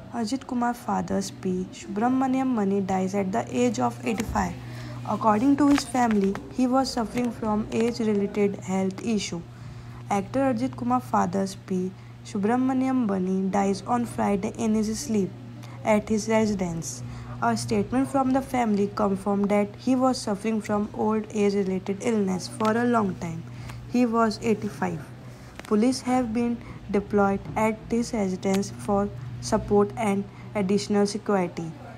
Ajit Kumar's father P. Subramaniam Mani dies at the age of 85. According to his family, he was suffering from age-related health issue. Actor Ajit Kumar's father P. Subramaniam Mani dies on Friday in his sleep at his residence. A statement from the family confirmed that he was suffering from old age-related illness for a long time. He was 85. Police have been deployed at this residence for support and additional security.